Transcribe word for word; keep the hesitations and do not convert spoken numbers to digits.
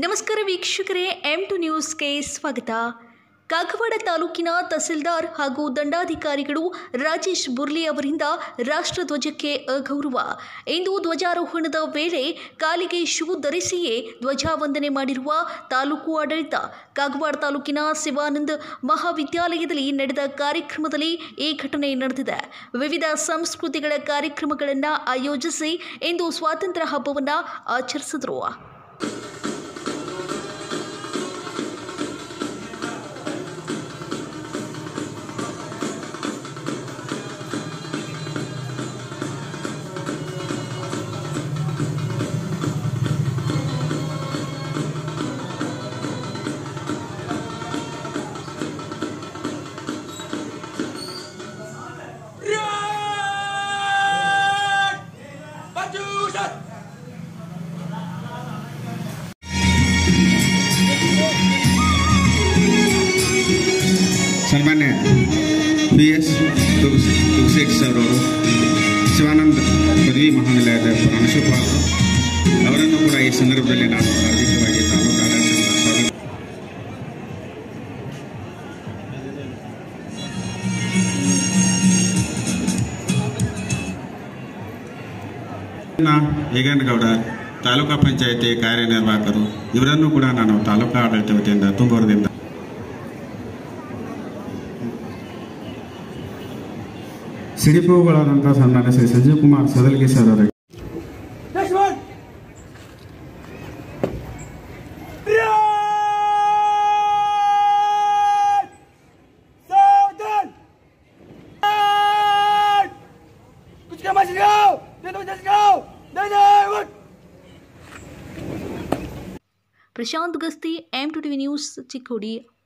ನಮಸ್ಕಾರ ವೀಕ್ಷಕರೇ, M to ನ್ಯೂಸ್ಗೆ ಸ್ವಾಗತ. ಕಾಗವಾಡ ತಾಲೂಕಿನ ತಹಸೀಲ್ದಾರ್ ಹಾಗೂ ದಂಡಾಧಿಕಾರಿಗಳು ರಾಜೇಶ್ ಬುರ್ಲಿ ಅವರಿಂದ ರಾಷ್ಟ್ರಧ್ವಜಕ್ಕೆ ಅಗೌರವ. ಇಂದು ಧ್ವಜಾರೋಹಣದ ವೇಳೆ ಕಾಲಿಗೆ ಶೂ ಧರಿಸಿಯೇ ಧ್ವಜಾವಂದನೆ ಮಾಡಿರುವ ತಾಲೂಕು ಆಡಳಿತ. ಕಾಗವಾಡ ತಾಲೂಕಿನ ಶಿವಾನಂದ ಮಹಾವಿದ್ಯಾಲಯದಲ್ಲಿ ನಡೆದ ಕಾರ್ಯಕ್ರಮದಲ್ಲಿ ಈ ಘಟನೆ ನಡೆದಿದೆ. ವಿವಿಧ ಸಂಸ್ಕೃತಿಗಳ ಕಾರ್ಯಕ್ರಮಗಳನ್ನು ಆಯೋಜಿಸಿ ಇಂದು ಸ್ವಾತಂತ್ರ್ಯ ಹಬ್ಬವನ್ನು ಆಚರಿಸಿದರು. सन्मान्य P S Tulasi sir Shivananda ಪದವಿ ಮಹಾವಿದ್ಯಾಲಯದ ಪ್ರಾಂಶುಪಾಲರು ಅವರನ್ನು ಕೂಡ ಈ ಸಂದರ್ಭದಲ್ಲಿ ನಾನು ಹಾರ್ದಿಕವಾಗಿ ತಾಲೂಕು ಆಡಳಿತದ ಸ್ವಾಗತ. ಹೇಗನಗೌಡ ತಾಲೂಕಾ ಪಂಚಾಯಿತಿ ಕಾರ್ಯನಿರ್ವಾಹಕರು ಇವರನ್ನು ಕೂಡ ನಾನು ತಾಲೂಕಾ ಆಡಳಿತ ವತಿಯಿಂದ ತುಂಬೂರದಿಂದ ಸಿಡಿಪುಗಳಾದಂಥ ಸನ್ಮಾನ್ಯ ಶ್ರೀ ಸಂಜೀವ್ ಕುಮಾರ್ ಸದಲ್ಗಿ ಸರ್ ಅವರಿಗೆ Prashant Gasti, M two TV news, Chikkodi.